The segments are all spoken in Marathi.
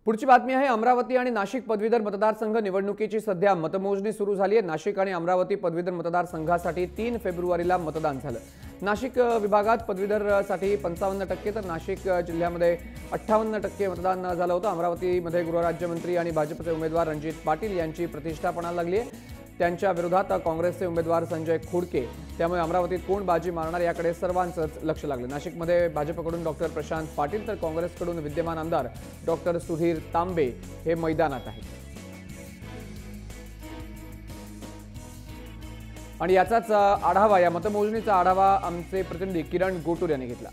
पुढची बातमी आहे अमरावती आणि नाशिक पदवीधर मतदारसंघ निवडणुकीची सध्या मतमोजणी सुरू झाली आहे। नाशिक आणि अमरावती पदवीधर मतदारसंघासाठी 3 फेब्रुवारीला मतदान झालं। नाशिक विभागात पदवीधरसाठी 55% तर नाशिक जिल्ह्यामध्ये 58% मतदान झालं होतं। अमरावतीमध्ये गृहराज्यमंत्री आणि भाजपचे उमेदवार रणजित पाटील यांची प्रतिष्ठा पणाला लागली आहे। त्यांच्या विरोधात काँग्रेसचे उमेदवार संजय खोडके, त्यामुळे अमरावतीत कोण बाजी मारणार याकडे सर्वांचंच लक्ष लागलं। नाशिकमध्ये भाजपकडून डॉक्टर प्रशांत पाटील तर काँग्रेसकडून विद्यमान आमदार डॉक्टर सुधीर तांबे हे मैदानात आहेत। आणि याचाच आढावा, या मतमोजणीचा आढावा आमचे प्रतिनिधी किरण गोटूर यांनी घेतला।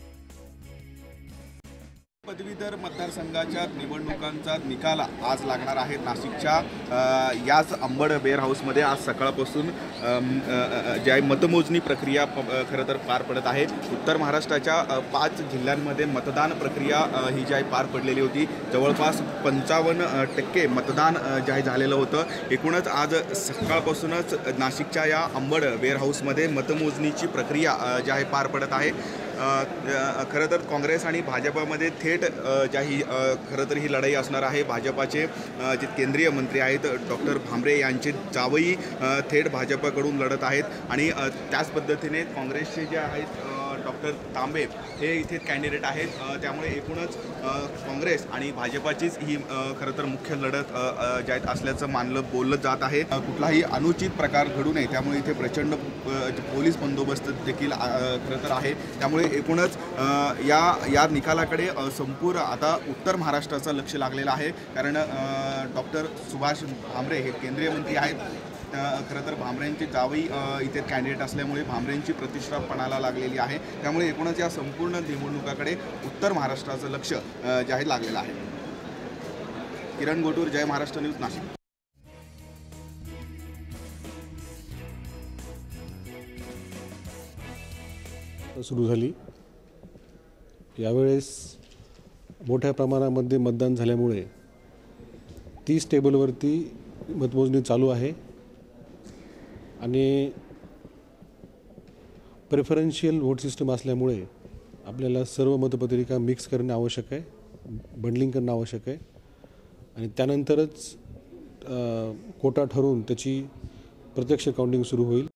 पदवीधर मतदारसंघाच्या निवडणुकांचा निकाल आज लागणार आहे। नाशिकच्या याच अंबड वेअर हाऊसमध्ये आज सकाळपासून जी आहे मतमोजणी प्रक्रिया खरं तर पार पडत आहे। उत्तर महाराष्ट्राच्या 5 जिल्ह्यांमध्ये मतदान प्रक्रिया ही जी आहे पार पडलेली होती। जवळपास 55% मतदान जे आहे झालेलं होतं। एकूणच आज सकाळपासूनच नाशिकच्या या अंबड वेअर हाऊसमध्ये मतमोजणीची प्रक्रिया जी आहे पार पडत आहे। खरं तर काँग्रेस आणि भाजपमध्ये थेट ज्याही खरं तर ही लढाई असणार आहे। भाजपाचे जे केंद्रीय मंत्री आहेत डॉक्टर भामरे यांचे जावई थेट भाजपकडून लढत आहेत आणि त्याच पद्धतीने काँग्रेसचे जे आहेत डॉक्टर तांबे हे इथे कॅन्डिडेट आहेत। त्यामुळे एकूणच काँग्रेस आणि भाजपाचीच ही खरं तर मुख्य लढत जे आहेत असल्याचं बोललं जात आहे। कुठलाही अनुचित प्रकार घडू नये त्यामुळे इथे प्रचंड पोलीस बंदोबस्त देखील खरं तर आहे। त्यामुळे एकूणच या निकालाकडे संपूर्ण आता उत्तर महाराष्ट्राचं लक्ष लागलेलं आहे। कारण डॉक्टर सुभाष भामरे हे केंद्रीय मंत्री आहेत। खरं तर भामरेंचे जावई इथे कॅन्डिडेट असल्यामुळे भामरेंची प्रतिष्ठा पणाला लागलेली आहे। त्यामुळे एकूणच या संपूर्ण निवडणुकाकडे उत्तर महाराष्ट्राचं लक्ष जे आहे लागलेलं आहे। किरण गोटूर, जय महाराष्ट्र न्यूज, नाशिक। सुरू झाली यावेळेस मोठ्या प्रमाणामध्ये मतदान झाल्यामुळे 30 टेबलवरती मतमोजणी चालू आहे आणि प्रेफरन्शियल व्होट सिस्टम असल्यामुळे आपल्याला सर्व मतपत्रिका मिक्स करणे आवश्यक आहे, बंडलिंग करणं आवश्यक आहे आणि त्यानंतरच कोटा ठरवून त्याची प्रत्यक्ष काउंटिंग सुरू होईल।